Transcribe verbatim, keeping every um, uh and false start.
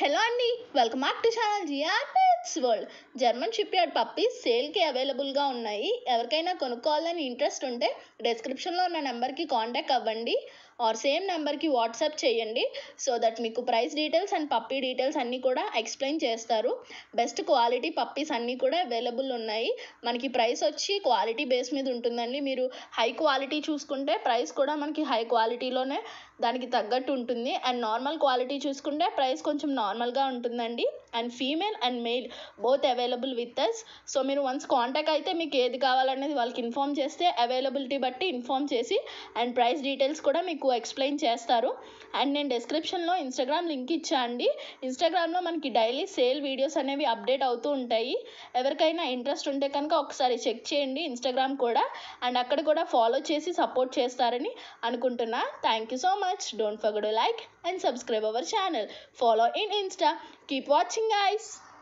Hello అండి, welcome back to channel GRpetsworld. German shepherd puppies సేల్కి అవైలబుల్గా ఉన్నాయి. ఎవరికైనా కొనుక్కోవాలని ఇంట్రెస్ట్ ఉంటే డిస్క్రిప్షన్లో ఉన్న నెంబర్కి కాంటాక్ట్ అవ్వండి ఆర్ సేమ్ నెంబర్కి వాట్సాప్ చేయండి. సో దట్ మీకు price details and puppy details అన్నీ కూడా ఎక్స్ప్లెయిన్ చేస్తారు. బెస్ట్ క్వాలిటీ పప్పీస్ అన్నీ కూడా అవైలబుల్ ఉన్నాయి. మనకి ప్రైస్ వచ్చి క్వాలిటీ బేస్ మీద ఉంటుందండి. మీరు హై క్వాలిటీ చూసుకుంటే ప్రైస్ కూడా మనకి హై క్వాలిటీలోనే దానికి తగ్గట్టు ఉంటుంది. అండ్ నార్మల్ క్వాలిటీ చూసుకుంటే ప్రైస్ కొంచెం నార్మల్గా ఉంటుందండి. And female and male both available with us. So మీరు వన్స్ కాంటాక్ట్ అయితే మీకు ఏది కావాలనేది వాళ్ళకి ఇన్ఫామ్ చేస్తే అవైలబిలిటీ బట్టి ఇన్ఫామ్ చేసి అండ్ ప్రైస్ డీటెయిల్స్ కూడా మీకు ఎక్స్ప్లెయిన్ చేస్తారు. అండ్ నేను డిస్క్రిప్షన్లో ఇన్స్టాగ్రామ్ లింక్ ఇచ్చా అండి. ఇన్స్టాగ్రామ్లో మనకి డైలీ సేల్ వీడియోస్ అనేవి అప్డేట్ అవుతూ ఉంటాయి. ఎవరికైనా ఇంట్రెస్ట్ ఉంటే కనుక ఒకసారి చెక్ చేయండి ఇన్స్టాగ్రామ్ కూడా. అండ్ అక్కడ కూడా ఫాలో చేసి సపోర్ట్ చేస్తారని అనుకుంటున్నా. Thank you so much. Don't forget to like and subscribe our channel. Follow in Insta. Keep watching, guys.